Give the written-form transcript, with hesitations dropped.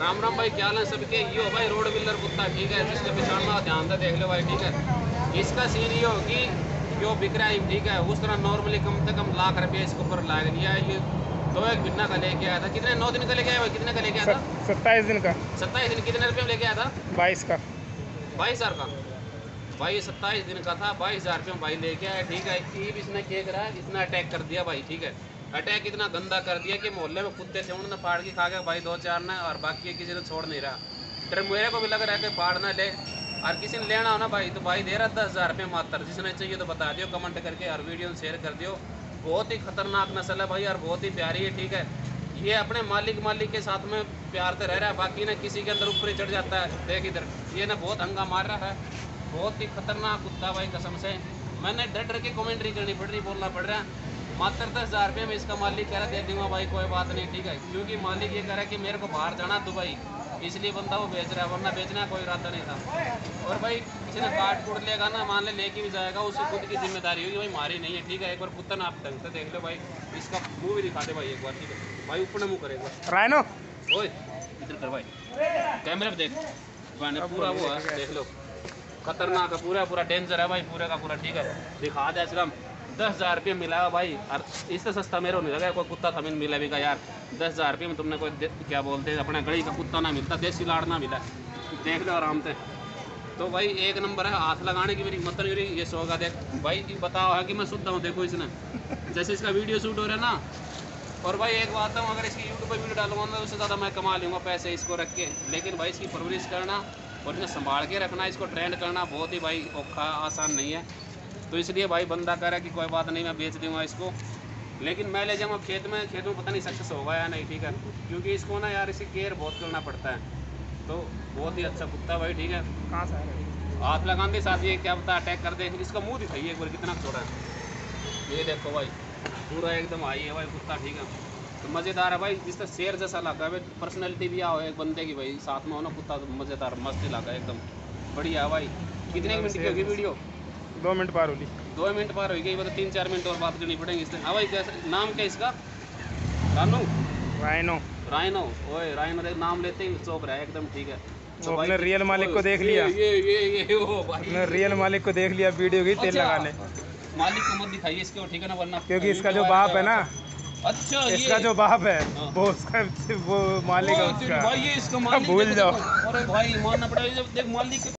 राम राम भाई, क्या हाल है सबके। ये हो भाई रोड व्हीलर कुत्ता, ठीक है, जिसके पहचान में ध्यान से देख लो भाई, ठीक है। इसका सीन ये हो कि जो बिक रहा है, ठीक है, उस तरह नॉर्मली कम से कम लाख रुपये इसके ऊपर लाग लिया है। ये 2 महीना का लेके आया था। कितने 9 दिन का लेके आया भाई? कितने का लेके आया था? 27 दिन का। 27 दिन। कितने रुपये में लेके आया था? 22 का। 22,000 का भाई। 27 दिन का था, 22,000 रुपये में भाई लेके आया, ठीक है। ईब इसने क्या करा, इसने अटैक कर दिया भाई, ठीक है। अटैक इतना गंदा कर दिया कि मोहल्ले में कुत्ते थे, उन्होंने फाड़ के खा गया भाई 2-4 ने, और बाकी किसी ने छोड़ नहीं रहा। फिर मेरे को भी लग रहा है कि फाड़ ना ले, और किसी ने लेना हो ना भाई तो भाई दे रहा 10,000 रुपये मात्र। जिसने चाहिए तो बता दियो कमेंट करके, और वीडियो शेयर कर दियो। बहुत ही खतरनाक नस्ल है भाई, और बहुत ही प्यारी है, ठीक है। ये अपने मालिक के साथ में प्यार से रह रहा है, बाकी ना किसी के अंदर ऊपर ही चढ़ जाता है। देख इधर, ये ना बहुत हंगा मार रहा है। बहुत ही खतरनाक कुत्ता भाई, कसम से। मैंने डर डर के कमेंट्री करनी पड़ रही, बोलना पड़ रहा है। मात्र 10,000 रुपये में इसका मालिक कह रहा दे दूंगा भाई, कोई बात नहीं, ठीक है। क्योंकि मालिक ये कह रहा है कि मेरे को बाहर जाना दुबई, इसलिए बंदा वो बेच रहा है, वरना बेचना कोई इरादा नहीं था। और भाई किसी ने काट कूट लेगा ना, मान ले लेके भी जाएगा, उसकी खुद की जिम्मेदारी होगी भाई, मारी नहीं है, ठीक है। एक बार कुत्ता ना आप ढंग से देख लो भाई, इसका मुँह भी दिखा दे भाई एक बार, ठीक है भाई। ऊपर मुँह करे एक बार। राइनो ओए इधर कर भाई, कैमरे पे देख, पूरा वो है, देख लो। खतरनाक है, पूरा डेंजर है भाई, पूरे का पूरा, ठीक है। दिखा दे इसका 10,000 रुपये मिला है भाई, और इससे सस्ता मेरे को नहीं लगा कोई कुत्ता था मैंने मिला भी का यार। 10,000 रुपये में तुमने कोई क्या बोलते हैं अपने गली का कुत्ता ना मिलता, देसी लाड़ ना मिला, देख लो आराम से। तो भाई एक नंबर है, हाथ लगाने की मेरी मतलब मेरी ये शौक है। देख भाई बताओ है कि मैं शुद्ध हूँ, देखो इसने जैसे इसका वीडियो शूट हो रहा है ना। और भाई एक बात है, अगर इसकी यूट्यूब पर वीडियो डालूंगा ना, उससे ज़्यादा मैं कमा लूँगा पैसे इसको रख के। लेकिन भाई इसकी परवरिश करना और इन्हें संभाल के रखना, इसको ट्रेंड करना बहुत ही भाई औखा, आसान नहीं है। तो इसलिए भाई बंदा कह रहा है कि कोई बात नहीं, मैं बेच दूँगा इसको, लेकिन मैं ले जाऊँगा खेत में पता नहीं सक्सेस होगा या नहीं, ठीक है। क्योंकि इसको ना यार इसी केयर बहुत करना पड़ता है। तो बहुत ही अच्छा कुत्ता भाई, ठीक है। कहाँ से है? हाथ लगाने साथ ये क्या पता अटैक कर दे। इसका मुंह दिखाइए एक बार, कितना छोटा है ये, देखो भाई, पूरा एकदम आई है भाई कुत्ता, ठीक है। तो मज़ेदार है भाई, जिसका शेर जैसा लगा है, पर्सनैलिटी भी आओ एक बंदे की भाई, साथ में हो ना कुत्ता, तो मज़ेदार मस्त लगा एकदम बढ़िया भाई। कितने मिनट की होगी वीडियो? 2 मिनट पार होगी। 2 मिनट पार हो गई, मतलब 3-4 मिनट और बात करनी पड़ेगी इससे। हाँ भाई, कैसे नाम क्या इसका? रानू, राइनो। राइनो। ओए राइनो नाम लेते ही चौंक रहा है एकदम, ठीक है। तो अपने रियल मालिक को देख लिया, ये ओ भाई, अपने रियल मालिक को देख लिया वीडियो की तेल लगाने। मालिक को मत दिखाइए इसको, ठीक है ना, वरना क्योंकि इसका जो बाप है ना, अच्छा इसका जो बाप है वो उसका वो मालिक है उसका, भाई ये इसका मालिक भूल जाओ। अरे भाई मानना पड़ेगा, जब देख मालिक